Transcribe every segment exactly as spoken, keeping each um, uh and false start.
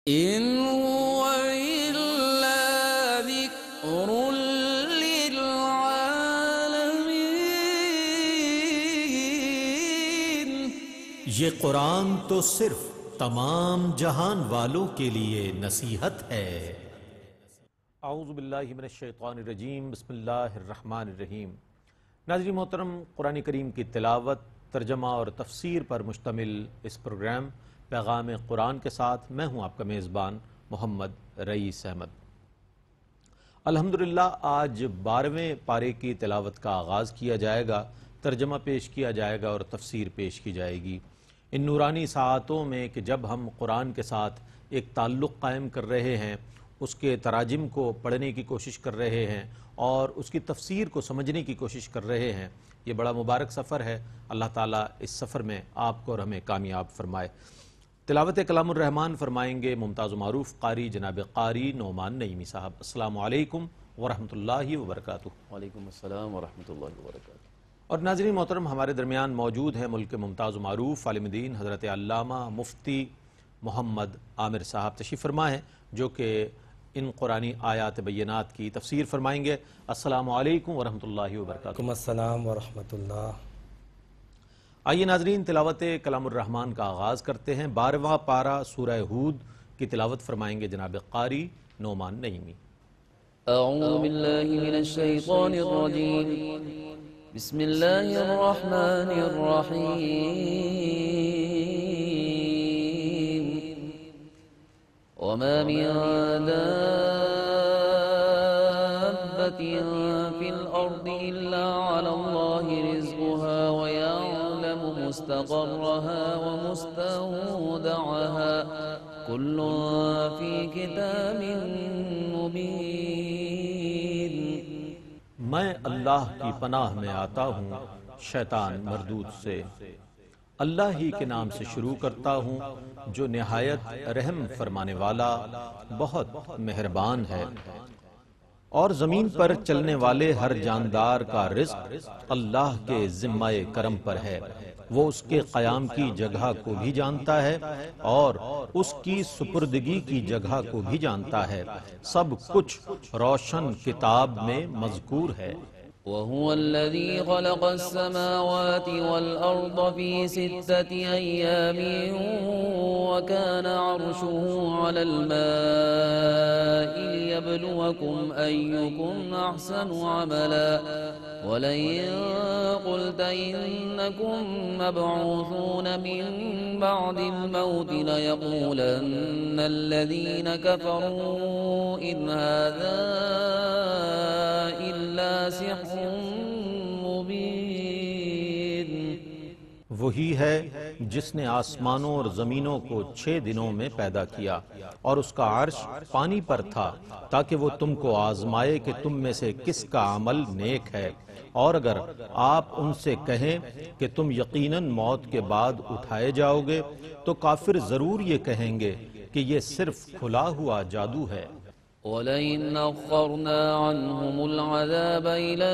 إن هو إلا ذكر للعالمين. یہ قرآن تو صرف تمام جہان والوں کے لیے نصیحت ہے۔ اعوذ باللہ من الشیطان الرجیم، بسم اللہ الرحمن الرحیم۔ ناظرین محترم، قرآن کریم کی تلاوت، ترجمہ اور تفسیر پر مشتمل اس پروگرام پیغام قرآن کے ساتھ میں ہوں آپ کا میزبان محمد رئیس احمد۔ الحمدللہ آج بارہویں پارے کی تلاوت کا آغاز کیا جائے گا، ترجمہ پیش کیا جائے گا اور تفسیر پیش کی جائے گی۔ ان نورانی ساعتوں میں کہ جب ہم قرآن کے ساتھ ایک تعلق قائم کر رہے ہیں، اس کے تراجم کو پڑھنے کی کوشش کر رہے ہیں اور اس کی تفسیر کو سمجھنے کی کوشش کر رہے ہیں، یہ بڑا مبارک سفر ہے۔ اللہ تعالیٰ اس سفر میں آپ کو اور ہمیں کامیاب فرمائے۔ تلاوت کلام الرحمن فرمائیں گے ممتاز و معروف قاری جناب قاری نعمان نعیمی صاحب۔ السلام علیکم ورحمۃ اللہ وبرکاتہ۔ وعلیکم السلام ورحمۃ اللہ وبرکاتہ۔ اور ناظرین محترم، ہمارے درمیان موجود ہیں ملک کے ممتاز و معروف عالم دین حضرت علامہ مفتی محمد عامر صاحب، تشریف فرما ہیں، جو کہ ان قرآنی آیات بینات کی تفسیر فرمائیں گے۔ السلام علیکم ورحمۃ اللہ وبرکاتہ۔ وعلیکم السلام ورحمۃ اللہ۔ آئیے ناظرین، تلاوت کلام الرحمن کا آغاز کرتے ہیں۔ بارہواں پارہ سورہ ہود کی تلاوت فرمائیں گے جناب قاری نعمان نعیمی۔ اعوذ باللہ من الشیطان الرجیم، بسم اللہ الرحمن الرحیم۔ وما من دابة في الأرض إلا على الله رزقها ويعلم مستقرها ومستودعها كل في كتاب مبين۔ میں اللہ کی پناہ میں آتا ہوں شیطان مردود سے۔ اللہ ہی کے نام سے شروع کرتا ہوں جو نہایت رحم فرمانے والا بہت مہربان ہے۔ اور زمین پر چلنے والے ہر جاندار کا رزق اللہ کے ذمہ کرم پر ہے۔ وہ اس کے قیام کی جگہ کو بھی جانتا ہے اور اس کی سپردگی کی جگہ کو بھی جانتا ہے۔ سب کچھ روشن کتاب میں مذکور ہے۔ وهو الذي خلق السماوات والأرض في ستة أيام وكان عرشه على الماء ليبلوكم أيكم أحسن عملا ولئن قلت إنكم مبعوثون من بعد الموت ليقولن الذين كفروا إن هذا إلا سحر مبين۔ وہی ہے جس نے آسمانوں اور زمینوں کو چھ دنوں میں پیدا کیا اور اس کا عرش پانی پر تھا تاکہ وہ تم کو آزمائے کہ تم میں سے کس کا عمل نیک ہے۔ اور اگر آپ ان سے کہیں کہ تم یقیناً موت کے بعد اٹھائے جاؤ گے تو کافر ضرور یہ کہیں گے کہ یہ صرف کھلا ہوا جادو ہے۔ وَلَئِنْ أَخَّرْنَا عَنْهُمُ الْعَذَابَ إِلَىٰ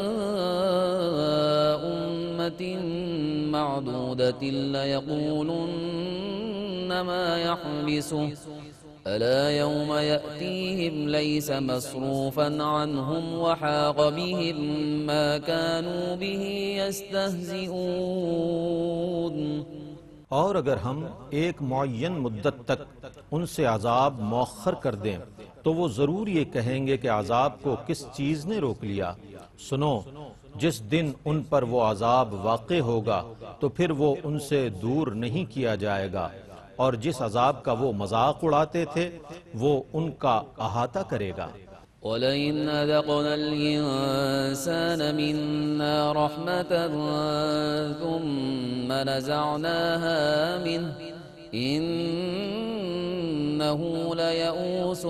أُمَّةٍ مَّعْدُودَةٍ لَيَقُولُنَّ مَا يَحْبِسُهُ أَلَا يَوْمَ يَأْتِيهِمْ لَيْسَ مَصْرُوفًا عَنْهُمْ وَحَاقَ بِهِمْ مَا كَانُوا بِهِ يَسْتَهْزِئُونَ۔ اور اگر ہم ایک معین مدت تک ان سے عذاب مؤخر کر دیں تو وہ ضرور یہ کہیں گے کہ عذاب کو کس چیز نے روک لیا۔ سنو، جس دن ان پر وہ عذاب واقع ہوگا تو پھر وہ ان سے دور نہیں کیا جائے گا، اور جس عذاب کا وہ مذاق اڑاتے تھے وہ ان کا احاطہ کرے گا۔ وَلَئِنْ أَذَقْنَا الْإِنسَانَ مِنَّا رَحْمَةً ثُمَّ نَزَعْنَاهَا مِنْهُ إِنَّهُ لَيَئُوسٌ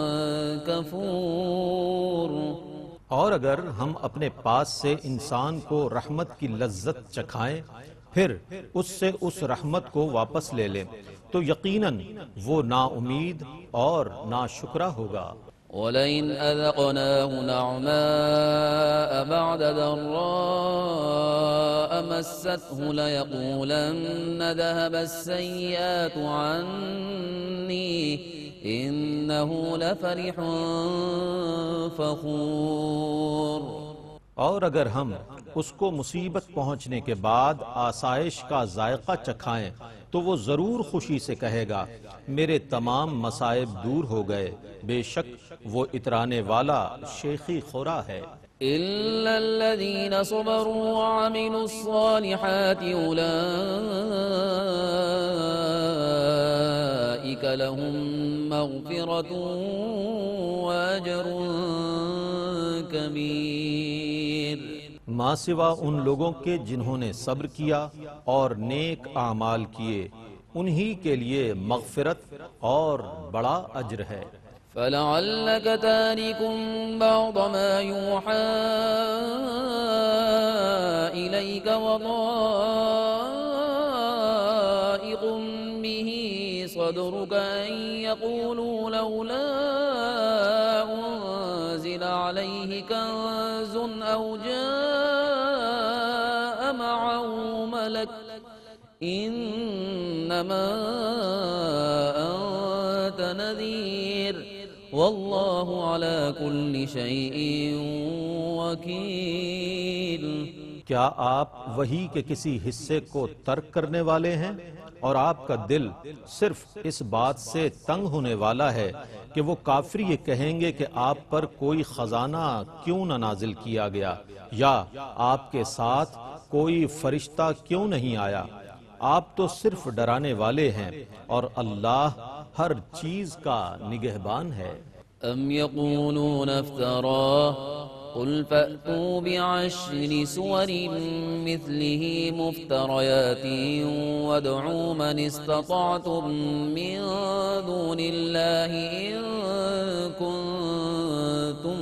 كَفُورٌ۔ اور اگر ہم اپنے پاس سے انسان کو رحمت کی لذت چکھائیں پھر اس سے اس رحمت کو واپس لے لیں تو یقیناً وہ نا امید اور نا شکرہ ہوگا۔ ولئن أذقناه نعماء بعد ضراء مسته ليقولن ذهب السيئات عني إنه لفرح فخور۔ اور اگر ہم اس کو مصیبت پہنچنے کے بعد آسائش کا ذائقہ چکھائیں تو وہ ضرور خوشی سے کہے گا میرے تمام مصائب دور ہو گئے، بے شک وہ اترانے والا شیخی خورا ہے۔ إلا الذين صبروا وعملوا الصالحات أولئك لهم مغفرة وأجر كبير۔ ماں سوا ان لوگوں کے جنہوں نے صبر کیا اور نیک اعمال کیے، انہی کے لیے مغفرت اور بڑا اجر ہے۔ فلعلك تارك بعض ما يوحى إليك وضائق به صدرك أن يقولوا لولا أنزل عليه كنز أو جاء معه ملك إنما أنت نذير واللہ علی کل شیء وکیل۔ کیا آپ وحی کے کسی حصے کو ترک کرنے والے ہیں اور آپ کا دل صرف اس بات سے تنگ ہونے والا ہے کہ وہ کافر یہ کہیں گے کہ آپ پر کوئی خزانہ کیوں نہ نازل کیا گیا یا آپ کے ساتھ کوئی فرشتہ کیوں نہیں آیا؟ آپ تو صرف ڈرانے والے ہیں اور اللہ ہر چیز کا نگہبان ہے۔ ام یقولون افتراه قل فأتوا بعشر سور مثله مفتريات وادعوا من استطعتم من دون الله إن كنتم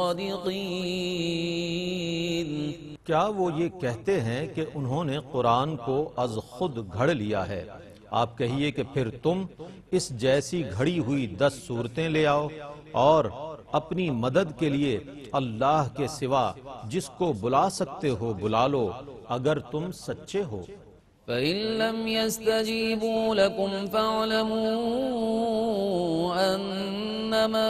صادقين۔ کیا وہ یہ کہتے ہیں کہ انہوں نے قرآن کو از خود گھڑ لیا ہے؟ آپ کہیے کہ پھر تم اس جیسی گھڑی ہوئی دس صورتیں لے آؤ اور اپنی مدد کے لیے اللہ کے سوا جس کو بلا سکتے ہو بلا لو اگر تم سچے ہو۔ فَإِن لَّمْ يَسْتَجِيبُوا لَكُمْ فَاعْلَمُوا أَنَّمَا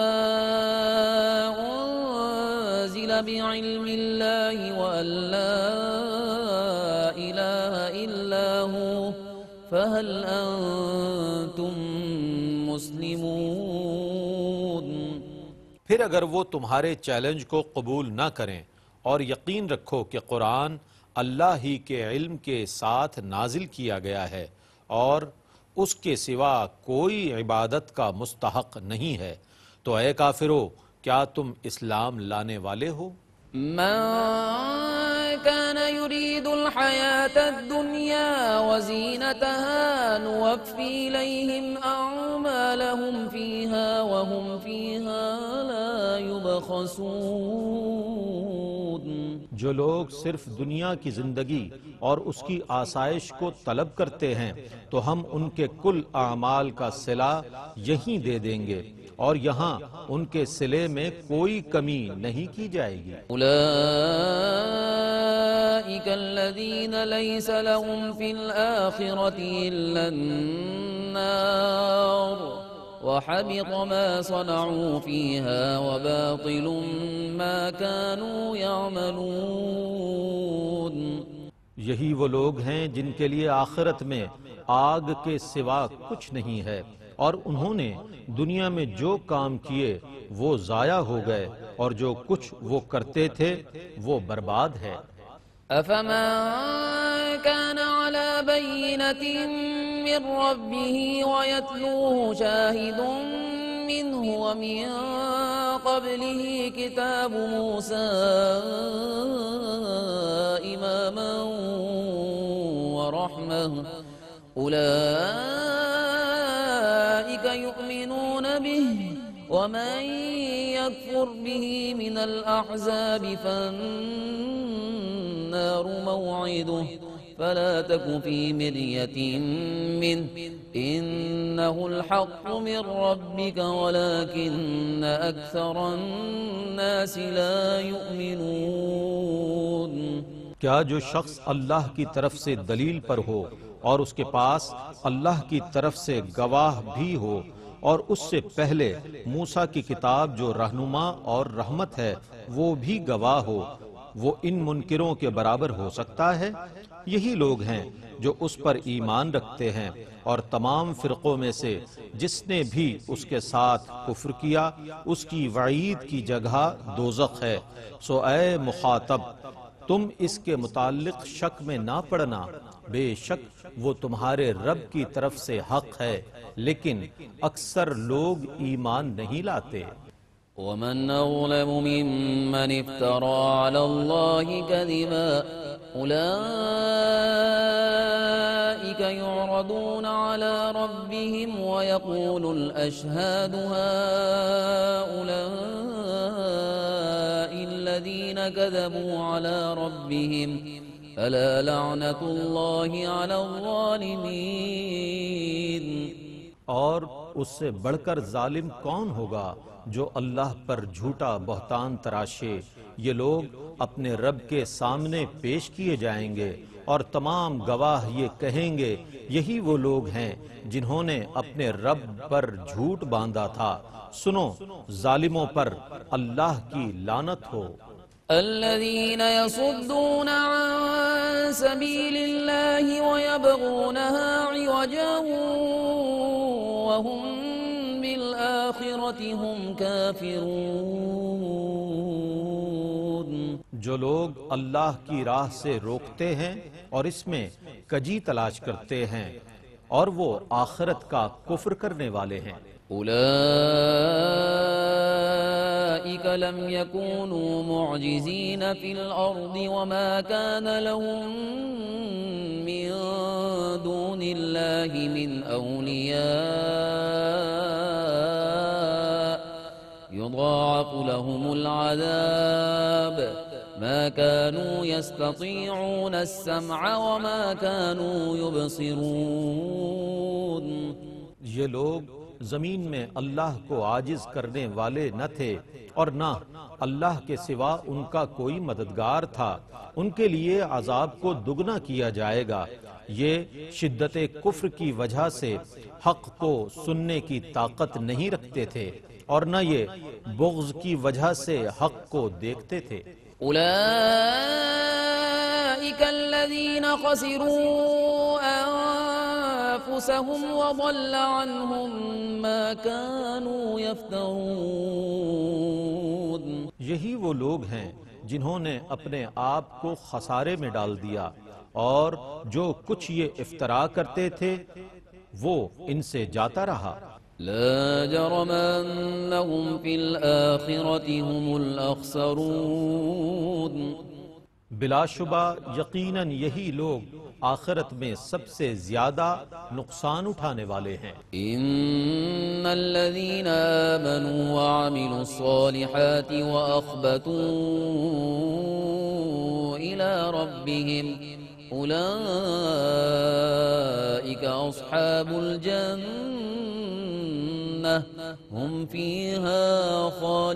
أُنزِلَ بِعِلْمِ اللَّهِ وَأَن لَّا إِلَٰهَ إِلَّا هُوَ فَهَلْ أَنتُم مُّسْلِمُونَ۔ پھر اگر وہ تمہارے چیلنج کو قبول نہ کریں اور یقین رکھو کہ قرآن اللہ ہی کے علم کے ساتھ نازل کیا گیا ہے اور اس کے سوا کوئی عبادت کا مستحق نہیں ہے، تو اے کافرو کیا تم اسلام لانے والے ہو؟ من كان يريد الحياة الدنيا وزينتها نوفي إليهم أعمالهم فيها وهم فيها لا يبخسون۔ جو لوگ صرف دنیا کی زندگی اور اس کی آسائش کو طلب کرتے ہیں تو ہم ان کے کل اعمال کا صلہ یہیں دے دیں گے اور یہاں ان کے صلے میں کوئی کمی نہیں کی جائے گی۔ اولئک الذین لیس لهم فی الآخرة الا النار وحبط ما صنعوا فيها وباطل ما كانوا يعملون۔ یہی وہ لوگ ہیں جن کے لیے آخرت میں آگ کے سوا کچھ نہیں ہے اور انہوں نے دنیا میں جو کام کیے وہ ضائع ہو گئے اور جو کچھ وہ کرتے تھے وہ برباد ہے۔ أفمن كان على بينة من ربه ويتلوه شاهد منه ومن قبله كتاب موسى إماما ورحمة أولئك يؤمنون به ومن يكفر به من الأحزاب فالنار موعده فلا تك في مرية منه إنه الحق من ربك ولكن أكثر الناس لا يؤمنون۔ کیا جو شخص اللہ کی طرف سے دلیل پر ہو اور اس کے پاس اللہ کی طرف سے گواہ بھی ہو اور اس سے پہلے موسیٰ کی کتاب جو رہنما اور رحمت ہے وہ بھی گواہ ہو، وہ ان منکروں کے برابر ہو سکتا ہے؟ یہی لوگ ہیں جو اس پر ایمان رکھتے ہیں، اور تمام فرقوں میں سے جس نے بھی اس کے ساتھ کفر کیا اس کی وعید کی جگہ دوزخ ہے۔ سو اے مخاطب، تم اس کے متعلق شک میں نہ پڑنا، بے شک وہ تمہارے رب کی طرف سے حق ہے، لیکن اکثر لوگ ایمان نہیں لاتے۔ ومن أظلم ممن افترى على الله كذبا أولئك يعرضون على ربهم ويقول الأشهاد هؤلاء الذين كذبوا على ربهم ألا لعنة الله على الظالمين۔ اور اس سے بڑھ کر ظالم کون ہوگا جو اللہ پر جھوٹا بہتان تراشے؟ یہ لوگ اپنے رب کے سامنے پیش کیے جائیں گے اور تمام گواہ یہ کہیں گے یہی وہ لوگ ہیں جنہوں نے اپنے رب پر جھوٹ باندھا تھا۔ سنو، ظالموں پر اللہ کی لعنت ہو۔ الذين يصدون عن سبيل الله ويبغونها عوجا وهم بالآخرة هم كافرون۔ جو لوگ اللہ کی راہ سے روکتے ہیں اور اس میں کجی تلاش کرتے ہیں اور وہ آخرت کا کفر کرنے والے ہیں۔ أولئك لم يكونوا معجزين في الأرض وما كان لهم من دون الله من أولياء يضاعف لهم العذاب ما كانوا يستطيعون السمع وما كانوا يبصرون۔ یہ لوگ زمین میں اللہ کو عاجز کرنے والے نہ تھے اور نہ اللہ کے سوا ان کا کوئی مددگار تھا۔ ان کے لیے عذاب کو دگنا کیا جائے گا۔ یہ شدت کفر کی وجہ سے حق کو سننے کی طاقت نہیں رکھتے تھے اور نہ یہ بغض کی وجہ سے حق کو دیکھتے تھے۔ أولئك الذين خسروا أنفسهم وضل عنهم ما كانوا يفترون۔ یہی وہ لوگ ہیں جنہوں نے اپنے آپ کو خسارے میں ڈال دیا اور جو کچھ یہ افترا کرتے تھے وہ ان سے جاتا رہا۔ لا جرم أنهم في الآخرة هم الأخسرون۔ بلا شبہ یقیناً یہی لوگ آخرت میں سب سے زیادہ نقصان اٹھانے والے ہیں۔ إن الذين آمنوا وعملوا الصالحات وأخبتوا إلى ربهم أولئك أصحاب الجنة هم فيها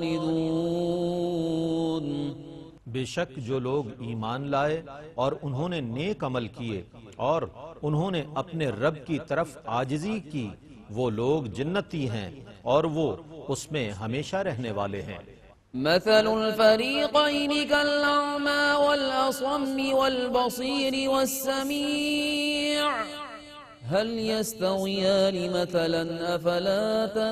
خالدون۔ بے شک جو لوگ ایمان لائے اور انہوں نے نیک عمل کیے اور انہوں نے اپنے رب کی طرف عاجزی کی، وہ لوگ جنتی ہیں اور وہ اس میں ہمیشہ رہنے والے ہیں۔ مثل الفريقين كالأعمى والأصم والبصير والسميع هل يستويان مثلا أفلا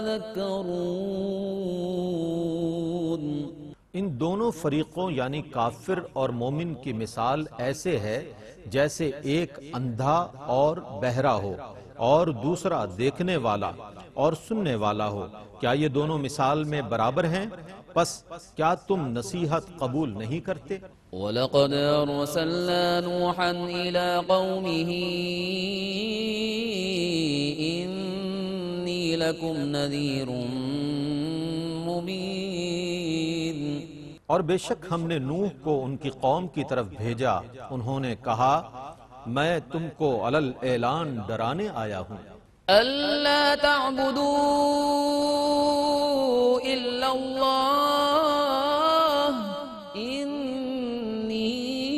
تذكرون۔ ان دونوں فریقوں یعنی کافر اور مومن کی مثال ایسے ہے جیسے ایک اندھا اور بہرا ہو اور دوسرا دیکھنے والا اور سننے والا ہو، کیا یہ دونوں مثال میں برابر ہیں؟ پس کیا تم نصیحت قبول نہیں کرتے؟ وَلَقَدْ أَرْسَلْنَا نُوحًا إِلَىٰ قَوْمِهِ إِنِّي لَكُمْ نَذِيرٌ مُبِينٌ۔ اور بے شک ہم نے نوح کو ان کی قوم کی طرف بھیجا، انہوں نے کہا میں تم کو علل اعلان ڈرانے آیا ہوں ألا تعبدوا إلا الله إني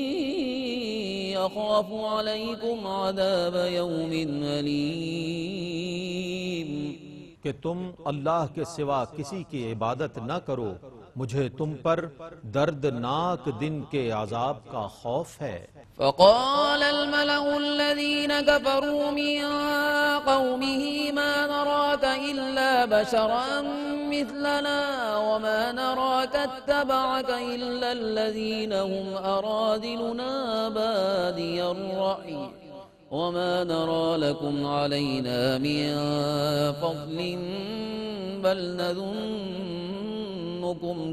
أخاف عليكم عذاب يوم أليم کہ تم اللہ کے سوا کسی کی عبادت نہ کرو، مجھے تم پر دردناک دن کے عذاب کا خوف ہے۔ فقال الملأ الذين كفروا من قومه ما نراك إلا بشرا مثلنا وما نراك اتبعك إلا الذين هم أرادلنا بادي الرأي وما نرى لكم علينا من فضل بل نظنكم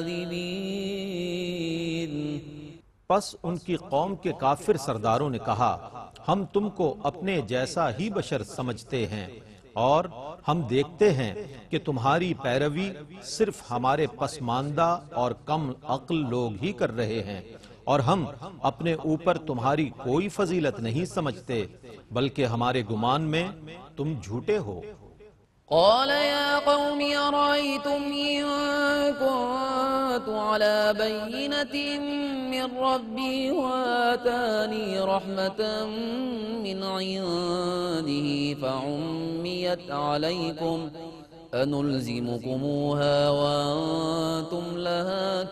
كاذبين۔ پس ان کی قوم کے کافر سرداروں نے کہا، ہم تم کو اپنے جیسا ہی بشر سمجھتے ہیں اور ہم دیکھتے ہیں کہ تمہاری پیروی صرف ہمارے پسماندہ اور کم عقل لوگ ہی کر رہے ہیں، اور ہم اپنے اوپر تمہاری کوئی فضیلت نہیں سمجھتے بلکہ ہمارے گمان میں تم جھوٹے ہو۔ قال يا قوم أرأيتم إن كنت على بينة من ربي وآتاني رحمة من عنده فعميت عليكم أنلزمكموها وأنتم لها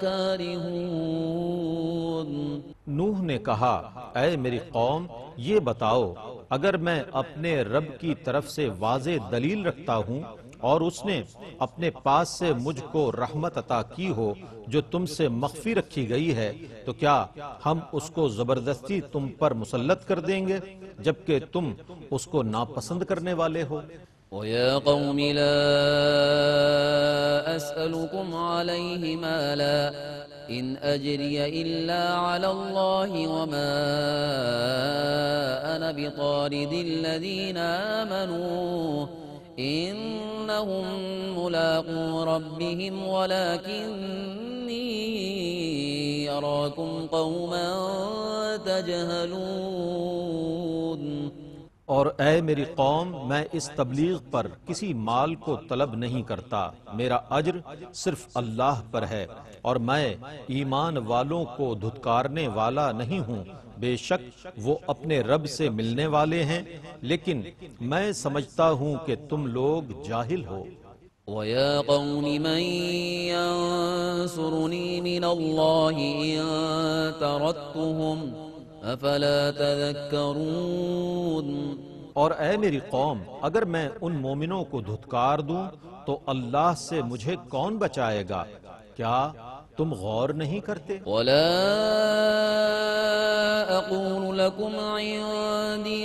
كارهون۔ نوح نے کہا، اے میری قوم، یہ بتاؤ، اگر میں اپنے رب کی طرف سے واضح دلیل رکھتا ہوں اور اس نے اپنے پاس سے مجھ کو رحمت عطا کی ہو جو تم سے مخفی رکھی گئی ہے، تو کیا ہم اس کو زبردستی تم پر مسلط کر دیں گے جبکہ تم اس کو ناپسند کرنے والے ہو؟ وَيَا قَوْمِ لَا أَسْأَلُكُمْ عَلَيْهِ مَالًا إِنْ أَجْرِيَ إِلَّا عَلَى اللَّهِ وَمَا أَنَا بِطَارِدِ الَّذِينَ آمَنُوا إِنَّهُمْ مُلَاقُو رَبِّهِمْ وَلَكِنِّي أَرَاكُمْ قَوْمًا تَجْهَلُونَ۔ اور اے میری قوم، میں اس تبلیغ پر کسی مال کو طلب نہیں کرتا، میرا اجر صرف اللہ پر ہے، اور میں ایمان والوں کو دھتکارنے والا نہیں ہوں۔ بے شک وہ اپنے رب سے ملنے والے ہیں، لیکن میں سمجھتا ہوں کہ تم لوگ جاہل ہو۔ وَيَا قَوْمِ مَن يَنصُرُنِي مِنَ اللَّهِ إِن طَرَدتُّهُمْ أَفَلَا تَذَكَّرُونَ۔ اور اے میری قوم، اگر میں ان مومنوں کو دھتکار دوں تو اللہ سے مجھے کون بچائے گا؟ کیا تم غور نہیں کرتے؟ وَلَا أَقُولُ لَكُمْ عِندِي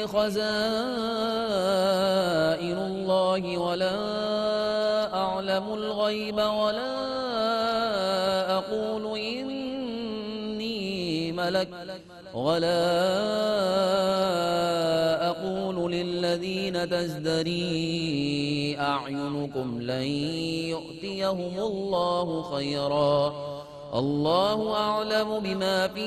خَزَائِنُ اللَّهِ وَلَا أَعْلَمُ الْغَيْبَ وَلَا أَقُولُ إِنِّي مَلَكٌ وَلَا أَقُولُ لِلَّذِينَ تَزْدَرِي أَعْيُنُكُمْ لَن يُؤْتِيَهُمُ اللَّهُ خَيْرًا اللَّهُ أَعْلَمُ بِمَا فِي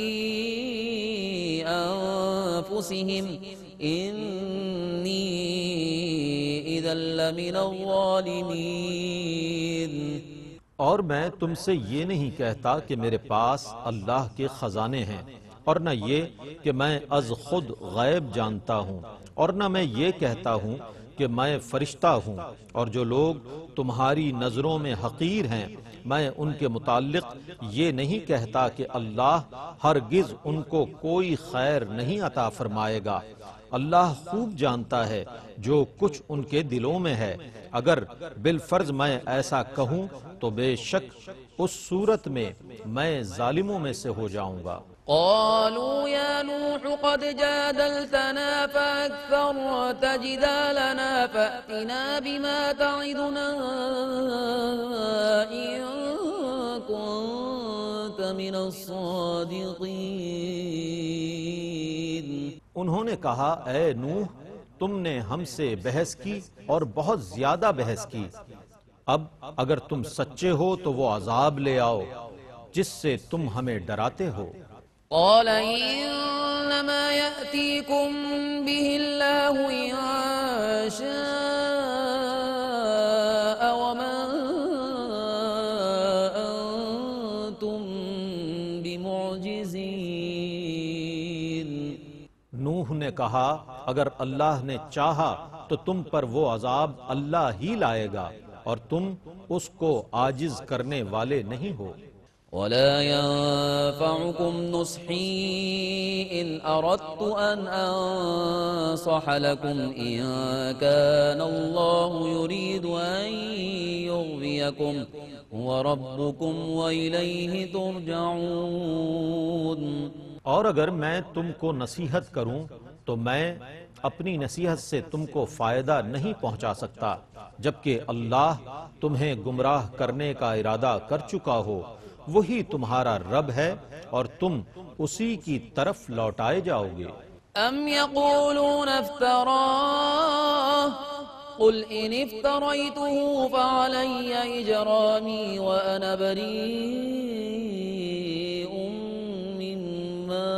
أَنفُسِهِمْ إِنِّي إِذًا لَّمِنَ الظَّالِمِينَ۔ اور میں تم سے یہ نہیں کہتا کہ میرے پاس اللہ کے خزانے ہیں، اور نہ یہ کہ میں از خود غیب جانتا ہوں، اور نہ میں یہ کہتا ہوں کہ میں فرشتہ ہوں، اور جو لوگ تمہاری نظروں میں حقیر ہیں میں ان کے متعلق یہ نہیں کہتا کہ اللہ ہرگز ان کو کوئی خیر نہیں عطا فرمائے گا۔ اللہ خوب جانتا ہے جو کچھ ان کے دلوں میں ہے، اگر بالفرض میں ایسا کہوں تو بے شک اس صورت میں میں ظالموں میں سے ہو جاؤں گا۔ قالوا يا نوح قد جادلتنا فأكثرت جدالنا فأتنا بما تعدنا إن كنت من الصادقين۔ انہوں نے کہا، اے نوح، تم نے ہم سے بحث کی اور بہت زیادہ بحث کی، اب اگر تم سچے ہو تو وہ عذاب لے آؤ جس سے تم ہمیں ڈراتے ہو۔ قال إن إنما يأتيكم به الله إن شاء وما أنتم بمعجزين. نوح نے کہا اگر اللہ نے چاہا تو تم پر وہ عذاب اللہ ہی لائے گا اور تم اس کو عاجز کرنے والے نہیں ہو. ولا ينفعكم نصحي إن أردت أن أنصح لكم إن كان الله يريد أن يغويكم هو ربكم وإليه ترجعون. اور اگر میں تم کو نصیحت کروں تو میں اپنی نصیحت سے تم کو فائدہ نہیں پہنچا سکتا جبکہ اللہ تمہیں گمراہ کرنے کا ارادہ کر چکا ہو. وہی تمہارا رب ہے اور تم اسی کی طرف لوٹائے جاؤ گے. أم يقولون افتراه قل إن افتريته فعلي إجرامي وأنا بريء مما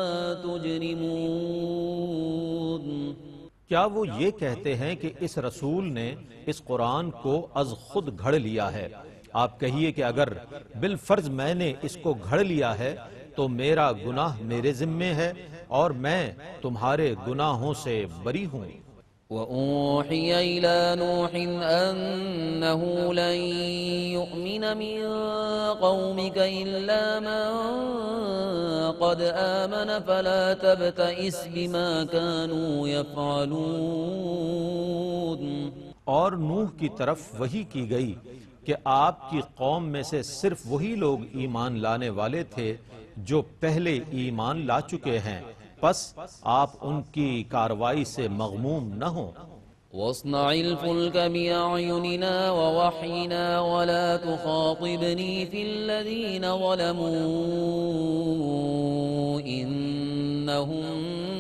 تجرمون. کیا وہ یہ کہتے ہیں کہ اس رسول نے اس قرآن کو از خود گھڑ لیا ہے؟ آپ کہیے کہ اگر بالفرض میں نے اس کو گھڑ لیا ہے تو میرا گناہ میرے ذمے ہے اور میں تمہارے گناہوں سے بری ہوں. وَأُوحِيَ إِلَى نُوحٍ أَنَّهُ لَن يُؤْمِنَ مِن قَوْمِكَ إِلَّا مَن قَدْ آمَنَ فَلَا تَبْتَئِسْ بِمَا كَانُوا يَفْعَلُونَ. اور نوح کی طرف وحی کی گئی کہ آپ کی قوم میں سے صرف وہی لوگ ایمان لانے والے تھے جو پہلے ایمان لا چکے ہیں، پس آپ ان کی کاروائی سے مغموم نہ ہوں. وَاصْنَعِ الْفُلْكَ بِأَعْيُنِنَا وَوَحْيِنَا وَلَا تُخَاطِبْنِي فِي الَّذِينَ ظَلَمُوا إِنَّهُمْ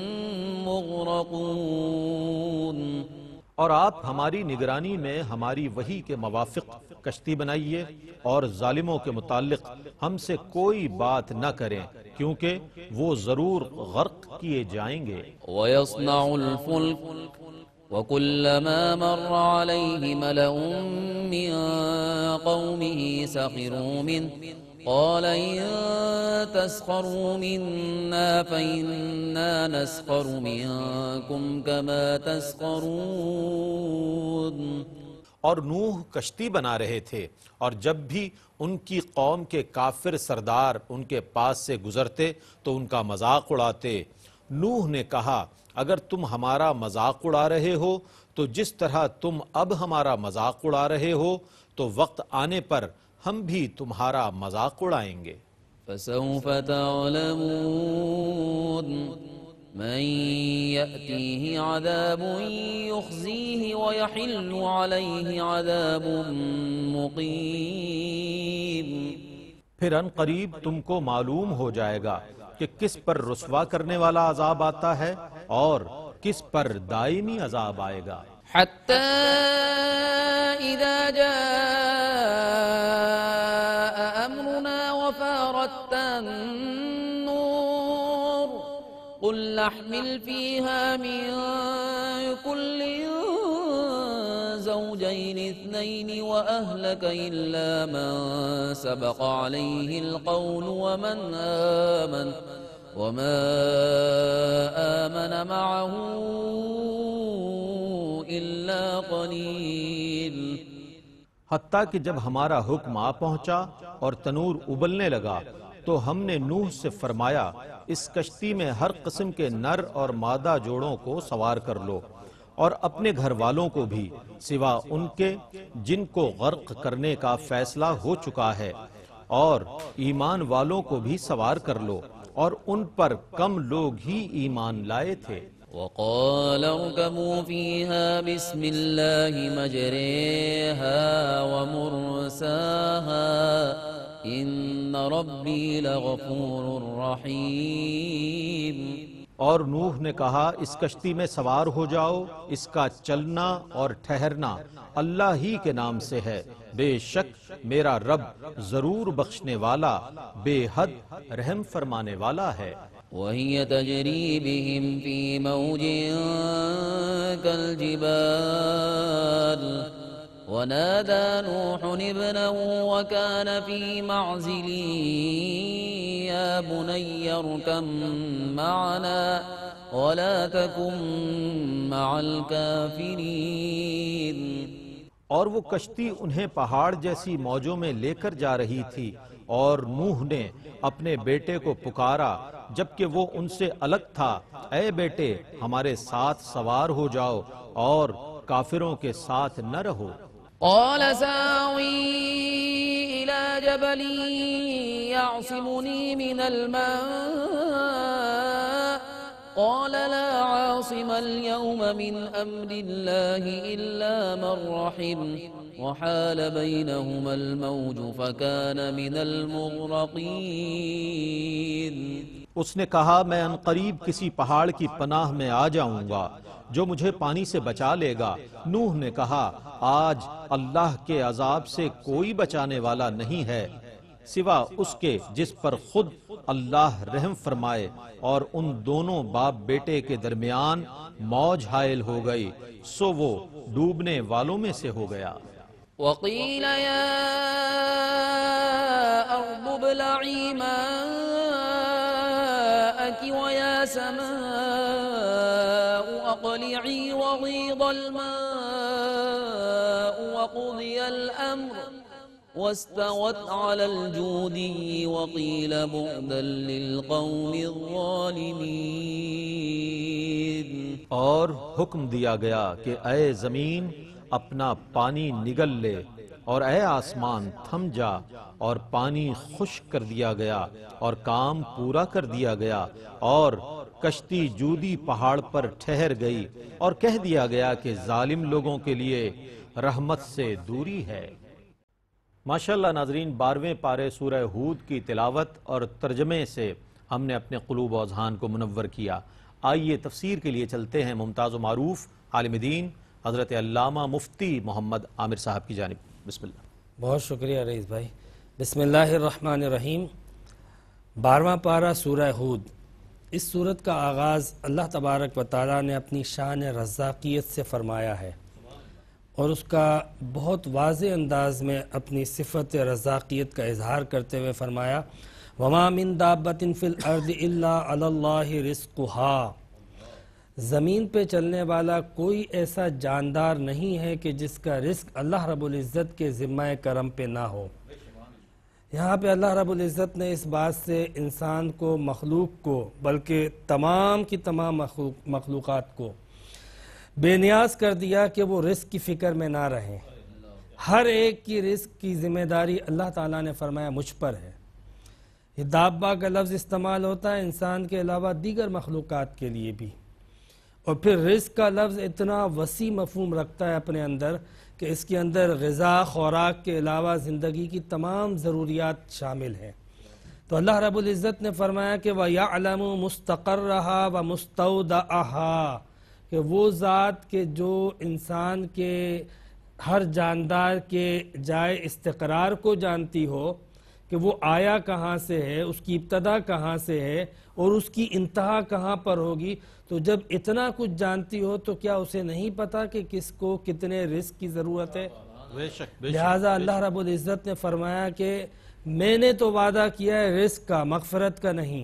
مُغْرَقُونَ. اور آپ ہماری نگرانی میں ہماری وحی کے موافق کشتی بنائیے اور ظالموں کے متعلق ہم سے کوئی بات نہ کریں کیونکہ وہ ضرور غرق کیے جائیں گے. وَيَصْنَعُ الْفُلْكَ وَكُلَّمَا مَرَّ عَلَيْهِ مَلَأٌ مِّن قَوْمِهِ سَخِرُوا مِنْهُ قال إن تسخروا منا فإنا نسخر منكم كما تسخرون. اور نوح کشتی بنا رہے تھے اور جب بھی ان کی قوم کے کافر سردار ان کے پاس سے گزرتے تو ان کا مذاق اڑاتے. نوح نے کہا اگر تم ہمارا مذاق اڑا رہے ہو تو جس طرح تم اب ہمارا مذاق اڑا رہے ہو تو وقت آنے پر ہم بھی تمہارا مذاق اڑائیں گے. فسوف تعلمون من يأتيه عذاب يخزيه ويحل عليه عذاب مقيم. پھر ان قریب تم کو معلوم ہو جائے گا کہ کس پر رسوا کرنے والا عذاب آتا ہے اور کس پر دائمی عذاب آئے گا. حتى إذا جاء أمرنا وفارت النور قل نحمل فيها من كل زوجين اثنين وأهلك إلا من سبق عليه القول ومن آمن وما آمن معه إلا قليل. حتیٰ کہ جب ہمارا حکم آ پہنچا اور تنور ابلنے لگا تو ہم نے نوح سے فرمایا اس کشتی میں ہر قسم کے نر اور مادہ جوڑوں کو سوار کر لو اور اپنے گھر والوں کو بھی سوا ان کے جن کو غرق کرنے کا فیصلہ ہو چکا ہے، اور ایمان والوں کو بھی سوار کر لو، اور ان پر کم لوگ ہی ایمان لائے تھے. وقال اركبوا فيها بسم الله مجريها ومرساها إن ربي لغفور رحيم. اور نوح نے کہا اس کشتی میں سوار ہو جاؤ، اس کا چلنا اور ٹھہرنا اللہ ہی کے نام سے ہے، بے شک میرا رب ضرور بخشنے والا بے حد رحم فرمانے والا ہے. وهي تجري بهم في موج كالجبال ونادى نوح ابنه وكان في معزل يا بني اركب معنا ولا تكن مع الكافرين. اور وہ کشتی انہیں پہاڑ جیسی موجوں میں لے کر جا رہی تھی، اور نوح نے اپنے بیٹے کو پکارا جبکہ وہ ان سے الگ تھا، اے بیٹے ہمارے ساتھ سوار ہو جاؤ اور کافروں کے ساتھ نہ رہو. قال ساوي إلى جبل يعصمني من الماء قال لا عاصم اليوم من أمر الله إلا من رحم وحال بينهما الموج فكان من المغرقين. اس نے کہا میں عنقریب کسی پہاڑ کی پناہ میں آ جاؤں گا جو مجھے پانی سے بچا لے گا. نوح نے کہا آج اللہ کے عذاب سے کوئی بچانے والا نہیں ہے سوا اس کے جس پر خود اللہ رحم فرمائے. اور ان دونوں باپ بیٹے کے درمیان موج حائل ہو گئی سو وہ ڈوبنے والوں میں سے ہو گیا. وقيل يا أرض ابلعي ماءك ويا سماء أقلعي وغيض الماء وقضي الأمر واستوت على الجودي وقيل بعدا للقوم الظالمين. اور حکم دیا گیا کہ اے زمین اپنا پانی نگل لے اور اے آسمان تھم جا، اور پانی خشک کر دیا گیا اور کام پورا کر دیا گیا، اور کشتی جودی پہاڑ پر ٹھہر گئی، اور کہہ دیا گیا کہ ظالم لوگوں کے لیے رحمت سے دوری ہے. ماشاءاللہ ناظرین، بارہویں پارے سورہ ہود کی تلاوت اور ترجمے سے ہم نے اپنے قلوب و اذہان کو منور کیا. آئیے تفسیر کے لیے چلتے ہیں ممتاز و معروف عالم دین حضرت علامہ مفتی محمد عامر صاحب کی جانب. بسم اللہ. بہت شکریہ رئیس بھائی. بسم اللہ الرحمن الرحیم. بارہواں پارہ سورہ ہود. اس سورت کا آغاز اللہ تبارک و تعالیٰ نے اپنی شان رزاقیت سے فرمایا ہے، اور اس کا بہت واضح انداز میں اپنی صفت رزاقیت کا اظہار کرتے ہوئے فرمایا وَمَا مِن دَابَّةٍ فِي الْأَرْضِ إِلَّا عَلَى اللَّهِ رِزْقُهَا. زمین پہ چلنے والا کوئی ایسا جاندار نہیں ہے کہ جس کا رزق اللہ رب العزت کے ذمہ کرم پہ نہ ہو. یہاں پہ اللہ رب العزت نے اس بات سے انسان کو، مخلوق کو، بلکہ تمام کی تمام مخلوقات کو بے نیاز کر دیا کہ وہ رزق کی فکر میں نہ رہیں. ہر ایک کی رزق کی ذمہ داری اللہ تعالیٰ نے فرمایا مجھ پر ہے. یہ دابہ کا لفظ استعمال ہوتا ہے انسان کے علاوہ دیگر مخلوقات کے لیے بھی، اور پھر رزق کا لفظ اتنا وسیع مفہوم رکھتا ہے اپنے اندر کہ اس کے اندر غذا، خوراک کے علاوہ زندگی کی تمام ضروریات شامل ہیں. تو اللہ رب العزت نے فرمایا کہ وَيَعْلَمُ مُسْتَقَرَّهَا وَمُسْتَوْدَعَهَا، کہ وہ ذات کہ جو انسان کے ہر جاندار کے جائے استقرار کو جانتی ہو کہ وہ آیا کہاں سے ہے، اس کی ابتدا کہاں سے ہے اور اس کی انتہا کہاں پر ہوگی. تو جب اتنا کچھ جانتی ہو تو کیا اسے نہیں پتا کہ کس کو کتنے رزق کی ضرورت ہے؟ لہٰذا اللہ رب العزت نے فرمایا کہ میں نے تو وعدہ کیا ہے رزق کا، مغفرت کا نہیں.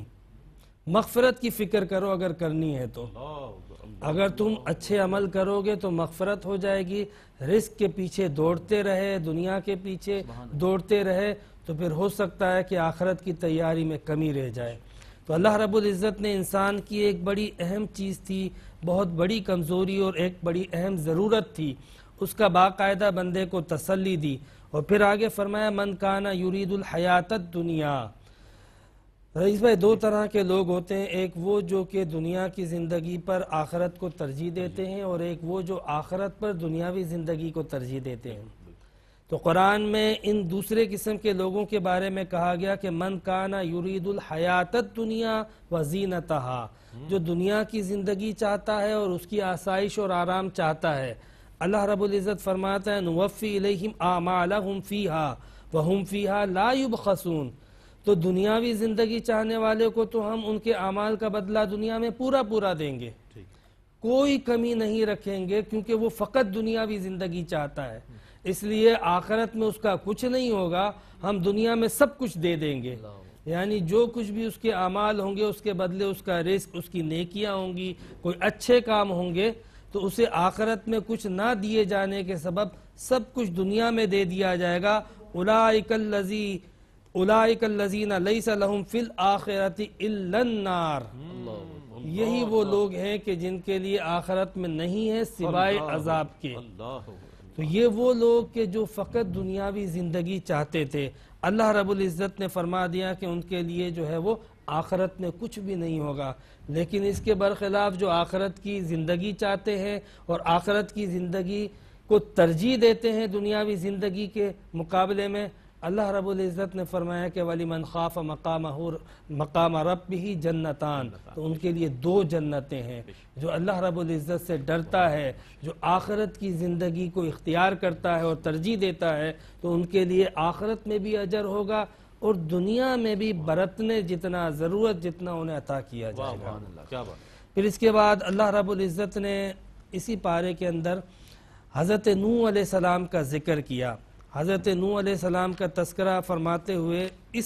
مغفرت کی فکر کرو اگر کرنی ہے تو. اگر تم اچھے عمل کرو گے تو مغفرت ہو جائے گی. رزق کے پیچھے دوڑتے رہے، دنیا کے پیچھے دوڑتے رہے تو پھر ہو سکتا ہے کہ آخرت کی تیاری میں کمی رہ جائے. تو اللہ رب العزت نے انسان کی ایک بڑی اہم چیز تھی، بہت بڑی کمزوری اور ایک بڑی اہم ضرورت تھی، اس کا باقاعدہ بندے کو تسلی دی. اور پھر آگے فرمایا من کانا یرید الحیات الدنیا. رئیس بھائی، دو طرح کے لوگ ہوتے ہیں، ایک وہ جو کہ دنیا کی زندگی پر آخرت کو ترجیح دیتے ہیں، اور ایک وہ جو آخرت پر دنیاوی زندگی کو ترجیح دیتے ہیں. تو قرآن میں ان دوسرے قسم کے لوگوں کے بارے میں کہا گیا کہ من کانا یرید الحیات الدنیا وزینتہا، جو دنیا کی زندگی چاہتا ہے اور اس کی آسائش اور آرام چاہتا ہے. اللہ رب العزت فرماتا ہے نوفی الیہم اعمالہم فیہا وہم فیہا لا یبخسون. تو دنیاوی زندگی چاہنے والے کو تو ہم ان کے اعمال کا بدلہ دنیا میں پورا پورا دیں گے، کوئی کمی نہیں رکھیں گے، کیونکہ وہ فقط دنیاوی زندگی چاہتا ہے، اس لیے آخرت میں اس کا کچھ نہیں ہوگا، ہم دنیا میں سب کچھ دے دیں گے، یعنی جو کچھ بھی اس کے اعمال ہوں گے اس کے بدلے اس کا رزق، اس کی نیکیاں ہوں گی، کوئی اچھے کام ہوں گے تو اسے آخرت میں کچھ نہ دیے جانے کے سبب سب کچھ دنیا میں دے دیا جائے گا۔ اولئک الذی اولئک الذین لیس لہم فی الآخرۃ الا النار، یہی وہ لوگ ہیں کہ جن کے لیے آخرت میں نہیں ہے سوائے عذاب کے۔ تو یہ وہ لوگ کہ جو فقط دنیاوی زندگی چاہتے تھے، اللہ رب العزت نے فرما دیا کہ ان کے لیے جو ہے وہ آخرت میں کچھ بھی نہیں ہوگا، لیکن اس کے برخلاف جو آخرت کی زندگی چاہتے ہیں اور آخرت کی زندگی کو ترجیح دیتے ہیں دنیاوی زندگی کے مقابلے میں، اللہ رب العزت نے فرمایا کہ وَلِمَنْ خَافَ مَقَامَهُ مَقَامَ رَبِّهِ جَنَّتَان، تو ان کے لیے دو جنتیں ہیں۔ جو اللہ رب العزت سے ڈرتا ہے، جو آخرت کی زندگی کو اختیار کرتا ہے اور ترجیح دیتا ہے، تو ان کے لیے آخرت میں بھی اجر ہوگا اور دنیا میں بھی برتنے جتنا ضرورت جتنا انہیں عطا کیا جائے گا۔ پھر اس کے بعد اللہ رب العزت نے اسی پارے کے اندر حضرت نوح علیہ السلام کا ذکر کیا۔ حضرت نوح علیہ السلام کا تذکرہ فرماتے ہوئے اس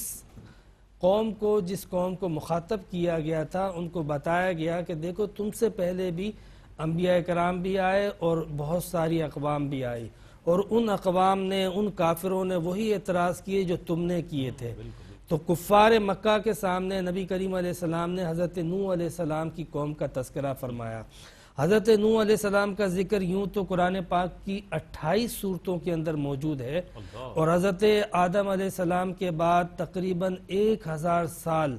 قوم کو، جس قوم کو مخاطب کیا گیا تھا، ان کو بتایا گیا کہ دیکھو تم سے پہلے بھی انبیاء کرام بھی آئے اور بہت ساری اقوام بھی آئی، اور ان اقوام نے، ان کافروں نے وہی اعتراض کیے جو تم نے کیے تھے۔ تو کفار مکہ کے سامنے نبی کریم علیہ السلام نے حضرت نوح علیہ السلام کی قوم کا تذکرہ فرمایا۔ حضرت نوح علیہ السلام کا ذکر یوں تو قرآن پاک کی اٹھائیس سورتوں کے اندر موجود ہے، اور حضرت آدم علیہ السلام کے بعد تقریباً ایک ہزار سال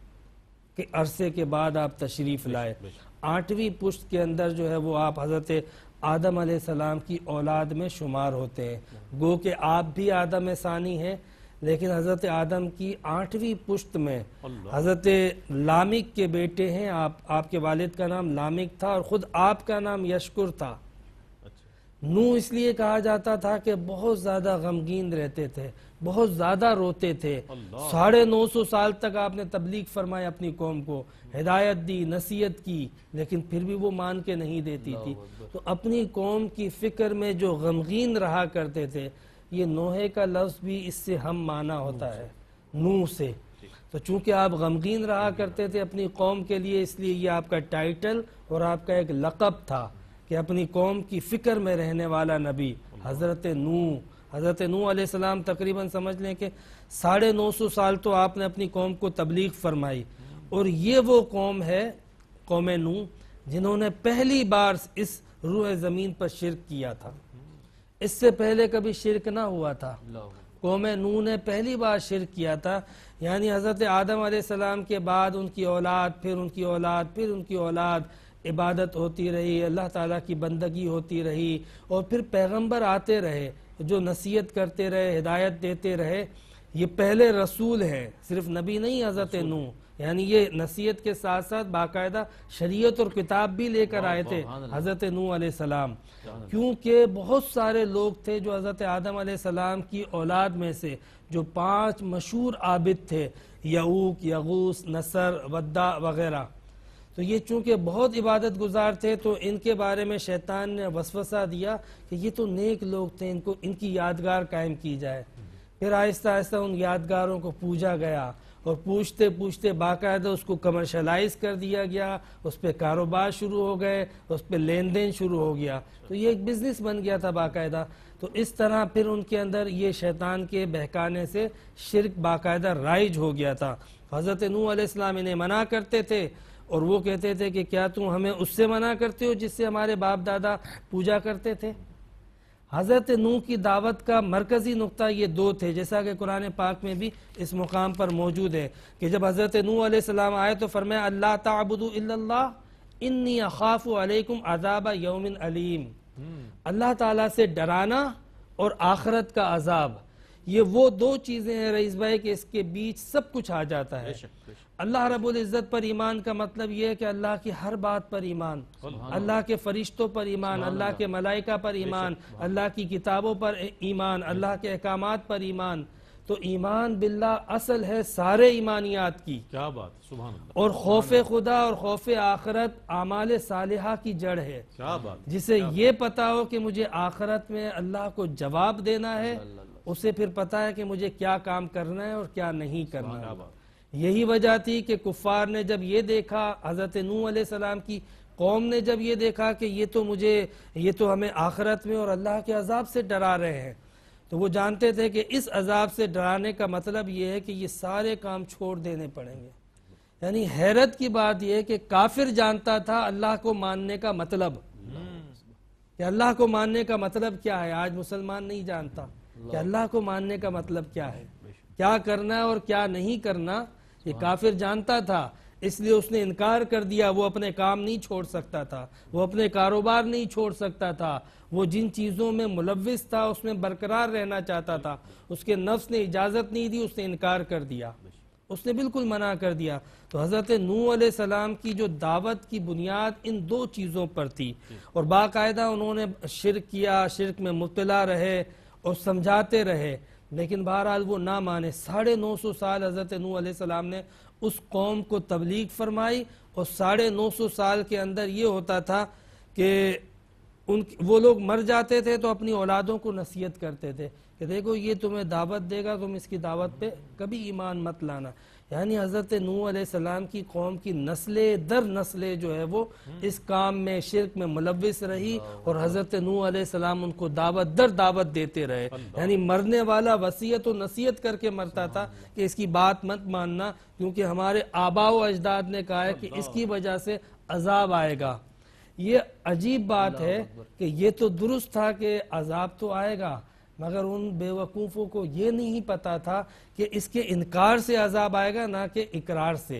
کے عرصے کے بعد آپ تشریف لائے۔ آٹھویں پشت کے اندر جو ہے وہ آپ حضرت آدم علیہ السلام کی اولاد میں شمار ہوتے ہیں، گو کہ آپ بھی آدم ثانی ہیں، لیکن حضرت آدم کی آٹھویں پشت میں حضرت لامک کے بیٹے ہیں آپ، آپ کے والد کا نام لامک تھا اور خود آپ کا نام یشکر تھا۔ نوح اس لیے کہا جاتا تھا کہ بہت زیادہ غمگین رہتے تھے، بہت زیادہ روتے تھے، ساڑھے نو سو سال تک آپ نے تبلیغ فرمائی اپنی قوم کو، ہدایت دی، نصیحت کی، لیکن پھر بھی وہ مان کے نہیں دیتی تھی۔ تو اپنی قوم کی فکر میں جو غمگین رہا کرتے تھے، یہ نوحے کا لفظ بھی اس سے ہم مانا ہوتا ہے، نوح سے۔ تو چونکہ آپ غمگین رہا کرتے تھے اپنی قوم کے لیے، اس لیے یہ آپ کا ٹائٹل اور آپ کا ایک لقب تھا کہ اپنی قوم کی فکر میں رہنے والا نبی حضرت نوح۔ حضرت نوح علیہ السلام تقریباً سمجھ لیں کہ ساڑھے نو سو سال تو آپ نے اپنی قوم کو تبلیغ فرمائی، اور یہ وہ قوم ہے، قوم نوح، جنہوں نے پہلی بار اس روح زمین پر شرک کیا تھا۔ اس سے پہلے کبھی شرک نہ ہوا تھا، قوم نوح نے پہلی بار شرک کیا تھا، یعنی حضرت آدم علیہ السلام کے بعد ان کی اولاد، پھر ان کی اولاد، پھر ان کی اولاد، عبادت ہوتی رہی، اللہ تعالیٰ کی بندگی ہوتی رہی، اور پھر پیغمبر آتے رہے جو نصیحت کرتے رہے، ہدایت دیتے رہے۔ یہ پہلے رسول ہیں، صرف نبی نہیں حضرت نوح، یعنی یہ نصیحت کے ساتھ ساتھ باقاعدہ شریعت اور کتاب بھی لے کر آئے تھے حضرت نوح علیہ السلام، کیونکہ بہت سارے لوگ تھے جو حضرت آدم علیہ السلام کی اولاد میں سے جو پانچ مشہور عابد تھے، یعوق، یغوث، نصر، ودع وغیرہ، تو یہ چونکہ بہت عبادت گزار تھے تو ان کے بارے میں شیطان نے وسوسہ دیا کہ یہ تو نیک لوگ تھے، ان کو ان کی یادگار قائم کی جائے۔ پھر آہستہ آہستہ ان یادگاروں کو پوجا گیا، اور پوچھتے پوچھتے باقاعدہ اس کو کمرشلائز کر دیا گیا، اس پہ کاروبار شروع ہو گئے، اس پہ لین دین شروع ہو گیا، تو یہ ایک بزنس بن گیا تھا باقاعدہ۔ تو اس طرح پھر ان کے اندر یہ شیطان کے بہکانے سے شرک باقاعدہ رائج ہو گیا تھا۔ حضرت نوح علیہ السلام انہیں منع کرتے تھے، اور وہ کہتے تھے کہ کیا تم ہمیں اس سے منع کرتے ہو جس سے ہمارے باپ دادا پوجا کرتے تھے؟ حضرت نوح کی دعوت کا مرکزی نقطہ یہ دو تھے، جیسا کہ قرآن پاک میں بھی اس مقام پر موجود ہے کہ جب حضرت نوح علیہ السلام آئے تو فرمایا اللہ تعبدوا الا اللہ انی اخاف علیکم عذاب یوم علیم۔ اللہ تعالیٰ سے ڈرانا اور آخرت کا عذاب، یہ وہ دو چیزیں ہیں رئیس بھائی کہ اس کے بیچ سب کچھ آ جاتا ہے۔ اللہ رب العزت پر ایمان کا مطلب یہ ہے کہ اللہ کی ہر بات پر ایمان، اللہ کے فرشتوں پر ایمان، اللہ کے ملائکہ پر ایمان، اللہ کی کتابوں پر ایمان، اللہ کے احکامات پر ایمان۔ تو ایمان باللہ اصل ہے سارے ایمانیات کی. کیا بات، سبحان اللہ. اور خوف خدا اور خوف آخرت اعمال صالحہ کی جڑ ہے. کیا بات. جسے یہ پتا ہو کہ مجھے آخرت میں اللہ کو جواب دینا ہے، اسے پھر پتا ہے کہ مجھے کیا کام کرنا ہے اور کیا نہیں کرنا ہے. یہی وجہ تھی کہ کفار نے جب یہ دیکھا، حضرت نوح علیہ السلام کی قوم نے جب یہ دیکھا کہ یہ تو مجھے یہ تو ہمیں آخرت میں اور اللہ کے عذاب سے ڈرا رہے ہیں، تو وہ جانتے تھے کہ اس عذاب سے ڈرانے کا مطلب یہ ہے کہ یہ سارے کام چھوڑ دینے پڑیں گے. یعنی حیرت کی بات یہ ہے کہ کافر جانتا تھا اللہ کو ماننے کا مطلب، کہ اللہ کو ماننے کا مطلب کیا ہے. آج مسلمان نہیں جانتا کہ اللہ کو ماننے کا مطلب کیا ہے، کیا کرنا ہے اور کیا نہیں کرنا. یہ کافر جانتا تھا، اس لیے اس نے انکار کر دیا. وہ اپنے کام نہیں چھوڑ سکتا تھا، وہ اپنے کاروبار نہیں چھوڑ سکتا تھا، وہ جن چیزوں میں ملوث تھا اس میں برقرار رہنا چاہتا تھا. اس کے نفس نے اجازت نہیں دی، اس نے انکار کر دیا، اس نے بالکل منع کر دیا. تو حضرت نوح علیہ السلام کی جو دعوت کی بنیاد ان دو چیزوں پر تھی، اور باقاعدہ انہوں نے شرک کیا، شرک میں مبتلا رہے اور سمجھاتے رہے، لیکن بہرحال وہ نہ مانے. ساڑھے نو سو سال حضرت نوح علیہ السلام نے اس قوم کو تبلیغ فرمائی، اور ساڑھے نو سو سال کے اندر یہ ہوتا تھا کہ ان وہ لوگ مر جاتے تھے تو اپنی اولادوں کو نصیحت کرتے تھے کہ دیکھو یہ تمہیں دعوت دے گا، تم اس کی دعوت پہ کبھی ایمان مت لانا. یعنی حضرت نوح علیہ السلام کی قوم کی نسلیں در نسلیں جو ہے وہ اس کام میں شرک میں ملوث رہی، اور حضرت نوح علیہ السلام ان کو دعوت در دعوت دیتے رہے. یعنی مرنے والا وصیت و نصیحت کر کے مرتا تھا کہ اس کی بات مت ماننا، کیونکہ ہمارے آباء و اجداد نے کہا ہے کہ اس کی وجہ سے عذاب آئے گا. یہ عجیب بات ہے کہ یہ تو درست تھا کہ عذاب تو آئے گا، مگر ان بے وقوفوں کو یہ نہیں پتا تھا کہ اس کے انکار سے عذاب آئے گا، نہ کہ اقرار سے.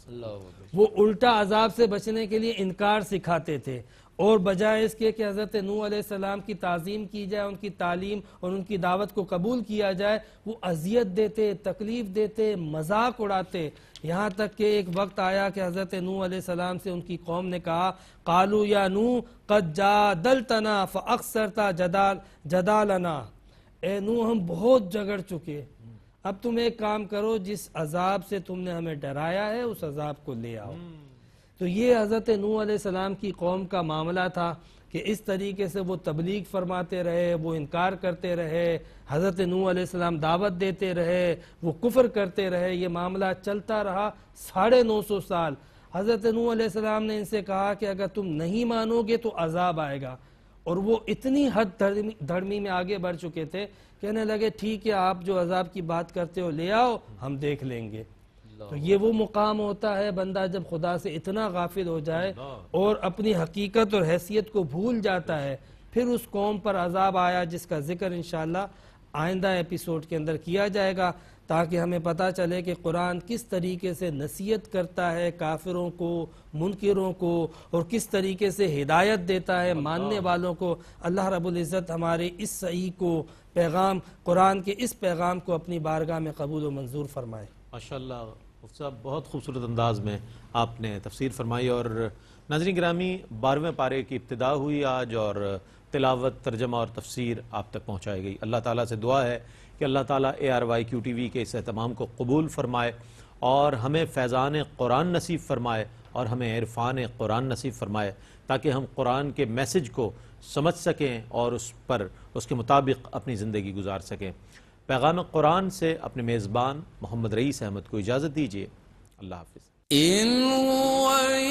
وہ الٹا عذاب سے بچنے کے لیے انکار سکھاتے تھے، اور بجائے اس کے کہ حضرت نوح علیہ السلام کی تعظیم کی جائے، ان کی تعلیم اور ان کی دعوت کو قبول کیا جائے، وہ اذیت دیتے، تکلیف دیتے، مذاق اڑاتے. یہاں تک کہ ایک وقت آیا کہ حضرت نوح علیہ السلام سے ان کی قوم نے کہا، قالوا یا نوح قد جادلتنا فاکثرت جدال جدالنا. اے نوح ہم بہت جھگڑ چکے، اب تم ایک کام کرو، جس عذاب سے تم نے ہمیں ڈرایا ہے اس عذاب کو لے آؤ. تو یہ حضرت نوح علیہ السلام کی قوم کا معاملہ تھا کہ اس طریقے سے وہ تبلیغ فرماتے رہے، وہ انکار کرتے رہے، حضرت نوح علیہ السلام دعوت دیتے رہے، وہ کفر کرتے رہے. یہ معاملہ چلتا رہا ساڑھے نو سو سال. حضرت نوح علیہ السلام نے ان سے کہا کہ اگر تم نہیں مانو گے تو عذاب آئے گا، اور وہ اتنی حد دھڑمی میں آگے بڑھ چکے تھے، کہنے لگے ٹھیک ہے آپ جو عذاب کی بات کرتے ہو لے آؤ، ہم دیکھ لیں گے. تو یہ وہ مقام ہوتا ہے بندہ جب خدا سے اتنا غافل ہو جائے اور اپنی حقیقت اور حیثیت کو بھول جاتا ہے. پھر اس قوم پر عذاب آیا جس کا ذکر انشاءاللہ آئندہ ایپیسوڈ کے اندر کیا جائے گا، تاکہ ہمیں پتہ چلے کہ قرآن کس طریقے سے نصیحت کرتا ہے کافروں کو، منکروں کو، اور کس طریقے سے ہدایت دیتا ہے ماننے والوں کو. اللہ رب العزت ہمارے اس صحیح کو پیغام، قرآن کے اس پیغام کو اپنی بارگاہ میں قبول و منظور فرمائے. ماشاءاللہ مفتی صاحب، بہت خوبصورت انداز میں آپ نے تفسیر فرمائی. اور ناظرین گرامی، بارہویں پارے کی ابتدا ہوئی آج، اور تلاوت، ترجمہ اور تفسیر آپ تک پہنچائی گئی. اللہ تعالیٰ سے دعا ہے کہ اللہ تعالیٰ A R Y Q T V کے اس اہتمام کو قبول فرمائے، اور ہمیں فیضان قرآن نصیب فرمائے، اور ہمیں عرفان قرآن نصیب فرمائے، تاکہ ہم قرآن کے میسج کو سمجھ سکیں اور اس پر اس کے مطابق اپنی زندگی گزار سکیں. پیغام قرآن سے اپنے میزبان محمد رئیس احمد کو اجازت دیجیے. اللہ حافظ. إن هو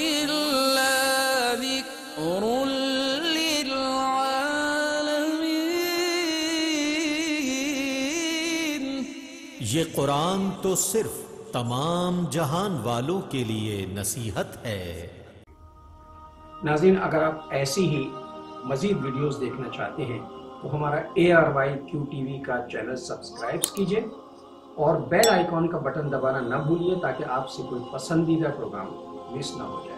إلا ذكر للعالمين. یہ قرآن تو صرف تمام جہان والوں کے لیے نصیحت ہے. ناظرین، اگر آپ ایسی ہی مزید ویڈیوز دیکھنا چاہتے ہیں تو ہمارا A R Y Q T V کا چینل سبسکرائب کیجئے اور بیل آئیکن کا بٹن دبانا نہ بھولیے، تاکہ آپ سے کوئی پسندیدہ پروگرام مس نہ ہو جائے.